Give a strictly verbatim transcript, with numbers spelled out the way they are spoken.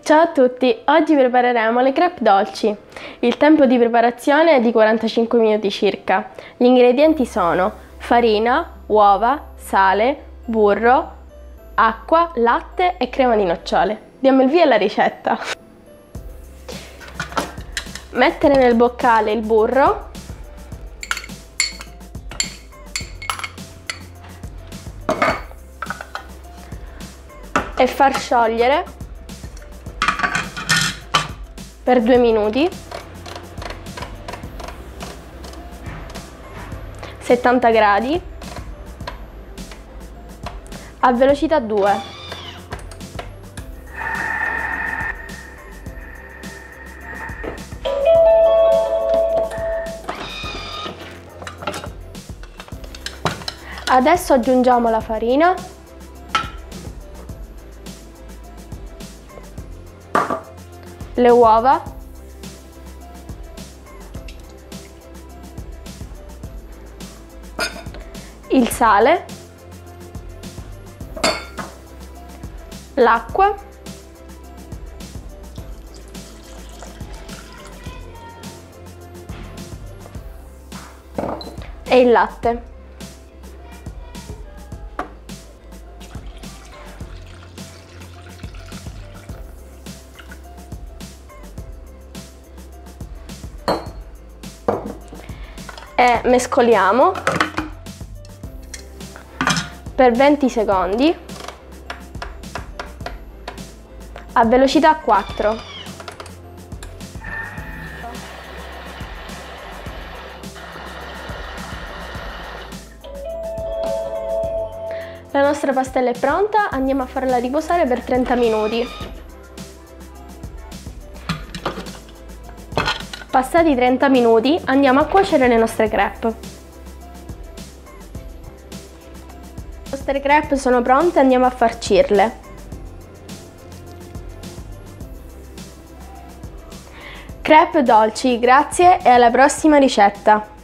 Ciao a tutti, oggi prepareremo le crepe dolci. Il tempo di preparazione è di quarantacinque minuti circa. Gli ingredienti sono farina, uova, sale, burro, acqua, latte e crema di nocciole. Diamo il via alla ricetta. Mettere nel boccale il burro, e far sciogliere per due minuti, settanta gradi, a velocità due. Adesso aggiungiamo la farina, le uova, il sale, l'acqua e il latte. E mescoliamo per venti secondi a velocità quattro. La nostra pastella è pronta, andiamo a farla riposare per trenta minuti. Passati trenta minuti andiamo a cuocere le nostre crepe. Le nostre crepe sono pronte, andiamo a farcirle. Crepe dolci, grazie e alla prossima ricetta!